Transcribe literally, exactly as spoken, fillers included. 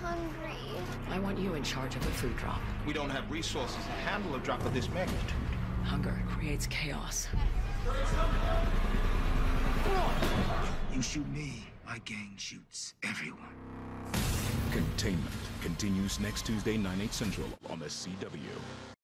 hungry. I want you in charge of the food drop. We don't have resources to handle a drop of this magnitude. Hunger creates chaos. You shoot me, my gang shoots everyone. Containment continues next Tuesday, nine, eight Central on the C W.